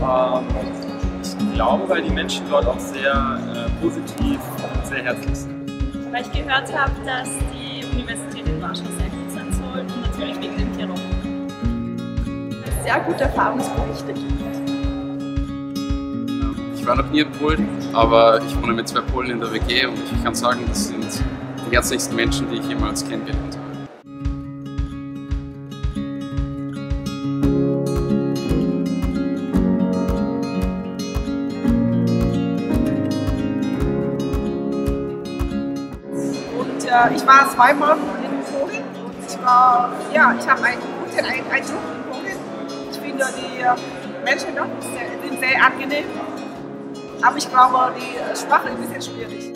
Ich glaube, weil die Menschen dort auch sehr positiv und sehr herzlich sind. Weil ich gehört habe, dass die Universität in Warschau sehr gut sein soll und natürlich wegen dem Tirol. Sehr gute Erfahrungsberichte gibt. Ich war noch nie in Polen, aber ich wohne mit 2 Polen in der WG und ich kann sagen, das sind die herzlichsten Menschen, die ich jemals kennengelernt habe. Ich war zweimal in Polen und ich habe einen guten Eindruck in Polen. Ich finde die Menschen sind sehr angenehm, aber ich glaube, die Sprache ist ein bisschen schwierig.